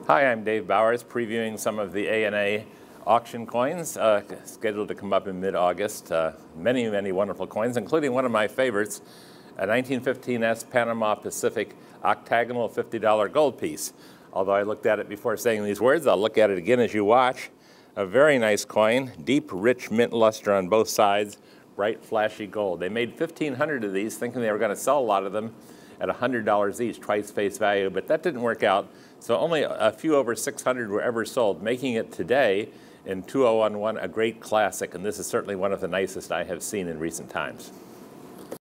Hi, I'm Dave Bowers, previewing some of the ANA auction coins scheduled to come up in mid-August. Many, many wonderful coins, including one of my favorites, a 1915S Panama Pacific octagonal $50 gold piece. Although I looked at it before saying these words, I'll look at it again as you watch. A very nice coin, deep, rich mint luster on both sides, bright, flashy gold. They made 1,500 of these, thinking they were going to sell a lot of them at $100 each, twice face value, but that didn't work out. So only a few over 600 were ever sold, making it today in 2011 a great classic, and this is certainly one of the nicest I have seen in recent times.